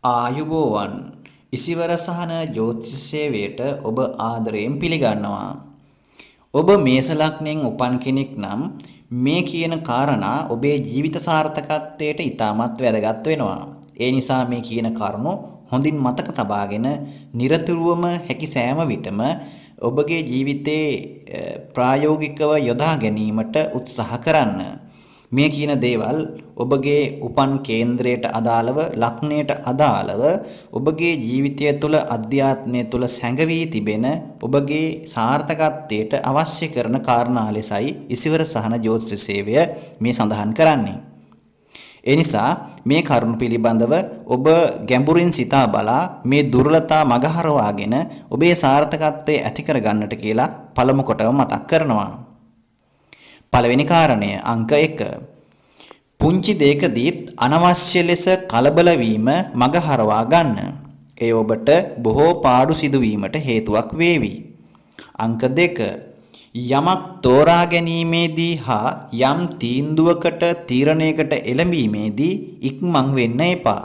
ආයුබෝවන් ඉසිවර සහන ජ්‍යොතිෂ සේවයට ඔබ ආදරයෙන් පිළිගන්නවා. ඔබ මේස ලග්නයෙන් උපන් කෙනෙක් නම් මේ කියන කාරණා ඔබේ ජීවිත සාර්ථකත්වයට ඉතාමත් වැදගත් වෙනවා. ඒ නිසා මේ කියන කරුණු හොඳින් මතක තබාගෙන නිරතුරුවම හැකි සෑම විටම ඔබගේ ජීවිතේ ප්‍රායෝගිකව යොදා ගැනීමට උත්සාහ කරන්න. මේ කියන දේවල් ඔබගේ උපන් කේන්ද්‍රයට අදාළව ලග්නයට අදාළව ඔබගේ ජීවිතය තුළ අධ්‍යාත්මය තුළ සැඟවී තිබෙන ඔබගේ සාර්ථකත්වයට අවශ්‍ය කරන කාරණා ලෙසයි ඉසිවර සහන ජ්‍යොතිෂ සේවය මේ සඳහන් කරන්නේ. ඒ නිසා මේ කරුණු පිළිබඳව ඔබ ගැඹුරින් සිතා බලා මේ දුර්වලතා මගහරවාගෙන ඔබේ සාර්ථකත්වය ඇති කර ගන්නට කියලා පළමු කොටම මතක් කරනවා. පළවෙනි කාරණය අංක 1. පුංචි දෙයකදීත් අනවශ්‍ය ලෙස කලබල වීම මගහරවා ගන්න. ඒ ඔබට බොහෝ පාඩු සිදුවීමට හේතුවක් වේවි. අංක 2. යමක් තෝරා ගැනීමේදී හා යම් තීන්දුවකට තීරණයකට එළඹීමේදී ඉක්මන් වෙන්න එපා.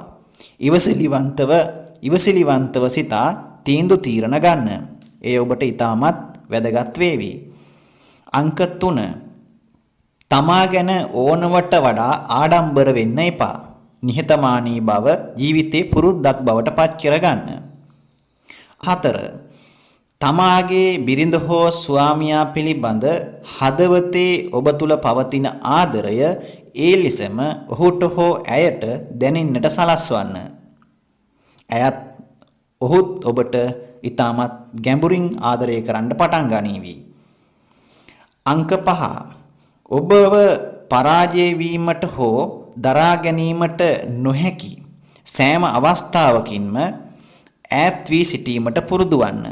ඉවසිලිවන්තව සිතා තීන්දුව තීරණ ගන්න. ඒ ඔබට ඉතාමත් වැදගත් වේවි. අංක 3. තමා ගැන ඕනවට වඩා ආඩම්බර වෙන්න එපා. නිහතමානී බව ජීවිතේ පුරුද්දක් බවට පත් කරගන්න. 4. තමාගේ බිරිඳ හෝ ස්වාමියා පිළිබඳ හදවතේ ඔබ තුල පවතින ආදරය ඒ ලෙසම ඔහුට හෝ ඇයට දැනෙන්නට සලස්වන්න. ඔහුත් ඔබට ඊටමත් ගැඹුරින් ආදරය කරන්න පටන් ගනීවි. අංක 5. ඔබව පරාජය වීමට හෝ දරා ගැනීමට නොහැකි සෑම අවස්ථාවකින්ම ඈත් වී සිටීමට පුරුදු වන්න.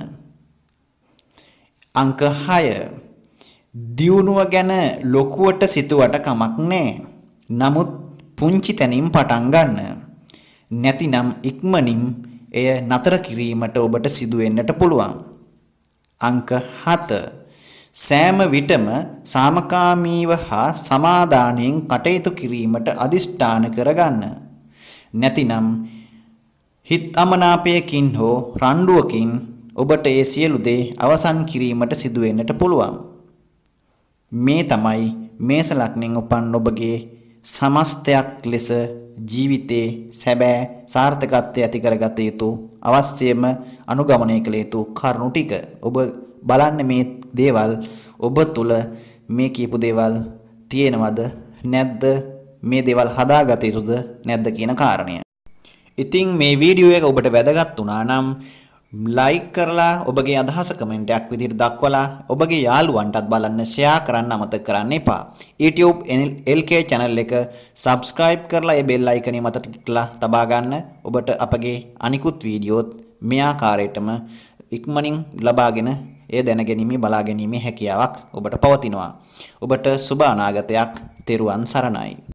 අංක 6. දියුණුව ගැන ලොකුවට සිතුවට කමක් නැහැ. නමුත් පුංචි තැනින් පටන් ගන්න. නැතිනම් ඉක්මනින් එය නතර කිරීමට ඔබට සිදු වෙන්නට පුළුවන්. අංක 7. සෑම විටම සාමකාමීව හා සමාදානයෙන් කටයුතු කිරීමට අදිෂ්ඨාන කරගන්න. නැතිනම් හිත් අමනාපයකින් හෝ රණ්ඩුවකින් ඔබට ඒ සියලු දේ අවසන් කිරීමට සිදු වෙන්නට පුළුවන්. මේ තමයි මේස ලග්නයෙන් උපන් ඔබගේ සමස්තයක් ලෙස ජීවිතේ සැබෑ සාර්ථකත්වය ඇති කරගත යුතු අවශ්‍යම අනුගමනය කළ යුතු කරුණු ටික. ඔබ බලන්න මේ දේවල් ඔබ තුල මේ කියපු දේවල් තියෙනවද නැද්ද, මේ දේවල් හදාගත යුතුද නැද්ද කියන කාරණය. ඉතින් මේ වීඩියෝ එක ඔබට වැදගත් වුණා නම් ලයික් කරලා ඔබගේ අදහස කමෙන්ට් එකක් විදිහට දක්වලා ඔබගේ යාළුවන්ටත් බලන්න ෂෙයා කරන්න අමතක කරන්න එපා. YouTube LK channel එක subscribe කරලා ඒ bell icon එක මත ටිකලා තබා ගන්න. ඔබට අපගේ අනිකුත් වීඩියෝත් මේ ආකාරයටම ඉක්මනින් ලබාගෙන ඒ දැනගැනීමේ බලාගැනීමේ හැකියාවක් ඔබට පවතිනවා. ඔබට සුබ අනාගතයක්. තෙරුවන් සරණයි.